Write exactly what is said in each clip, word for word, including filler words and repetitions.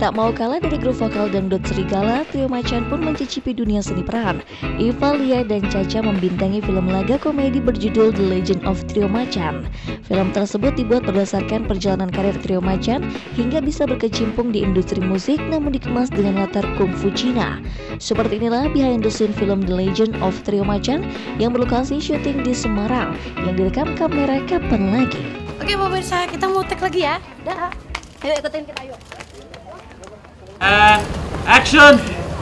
Tak mau kalah dari grup vokal dangdut Serigala, Trio Macan pun mencicipi dunia seni peran. Iva, Lia, dan Caca membintangi film laga komedi berjudul The Legend of Trio Macan. Film tersebut dibuat berdasarkan perjalanan karir Trio Macan hingga bisa berkecimpung di industri musik namun dikemas dengan latar kungfu Cina. Seperti inilah behind the scene film The Legend of Trio Macan yang berlokasi syuting di Semarang yang direkam kamera Kapan Lagi. Oke pemirsa, kita mau tag lagi ya. Dah. Ayo ikutin kita yuk. And action!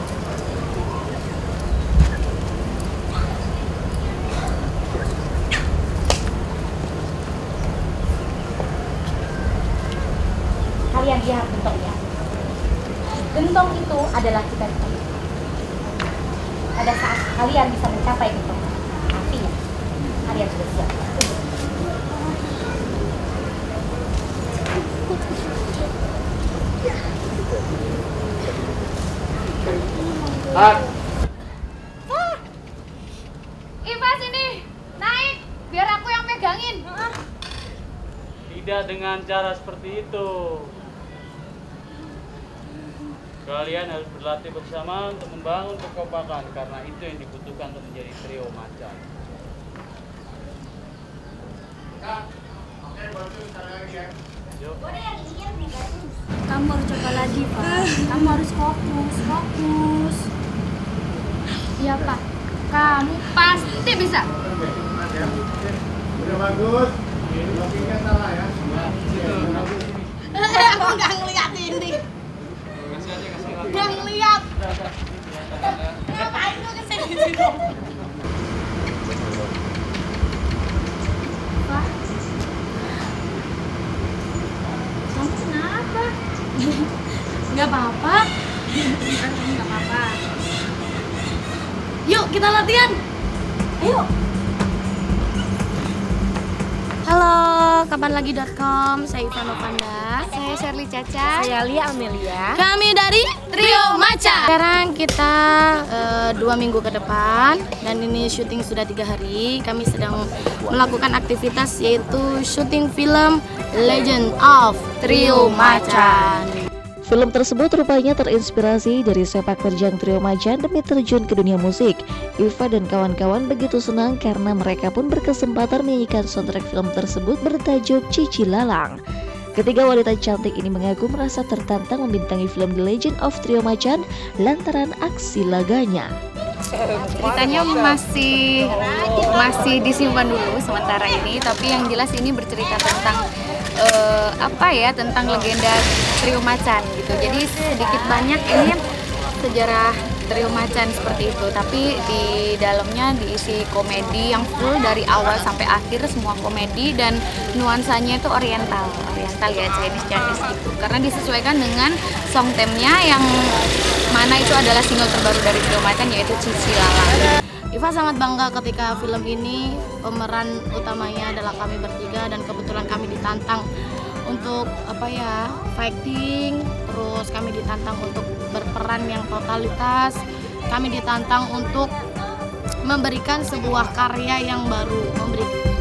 Kalian lihat gentong ya. Gentong itu adalah kita. Pada saat kalian bisa mencapai gentong, artinya kalian sudah siap. Ah. Ah. Iva sini, naik, biar aku yang megangin. Tidak dengan cara seperti itu. Kalian harus berlatih bersama untuk membangun kekompakan karena itu yang dibutuhkan untuk menjadi trio macan. Kamu harus coba lagi, Pak. Kamu harus fokus, fokus. Iya, Pak. Kamu pasti bisa. Udah bagus. Logiknya salah ya. Aku nggak ngeliat ini. Nggak ngeliat. Ngapain lu kesini situ? Pak. Kamu kenapa? Nggak apa-apa. Enggak apa-apa. Yuk kita latihan. Ayo. Halo, kapanlagi dot com. Saya Iva Novanda. Saya Shirley Caca. Saya Lia Amelia. Kami dari Trio Macan. Sekarang kita uh, dua minggu ke depan dan ini syuting sudah tiga hari. Kami sedang melakukan aktivitas yaitu syuting film Legend of Trio Macan. Film tersebut rupanya terinspirasi dari sepak terjang Trio Macan demi terjun ke dunia musik. Iva dan kawan-kawan begitu senang karena mereka pun berkesempatan menyanyikan soundtrack film tersebut bertajuk Cici Lalang. Ketiga wanita cantik ini mengaku merasa tertantang membintangi film The Legend of Trio Macan lantaran aksi laganya. Ceritanya masih masih disimpan dulu sementara ini, tapi yang jelas ini bercerita tentang uh, apa ya tentang legenda Trio Macan gitu. Jadi sedikit banyak ini sejarah Trio Macan seperti itu, tapi di dalamnya diisi komedi yang full dari awal sampai akhir, semua komedi dan nuansanya itu oriental, oriental ya, Chinese Chinese gitu. Karena disesuaikan dengan song theme-nya yang mana itu adalah single terbaru dari Trio Macan yaitu Cici Lalang. Iva sangat bangga ketika film ini pemeran utamanya adalah kami bertiga dan kebetulan kami ditantang untuk apa ya fighting, terus kami ditantang untuk berperan yang totalitas, kami ditantang untuk memberikan sebuah karya yang baru, memberi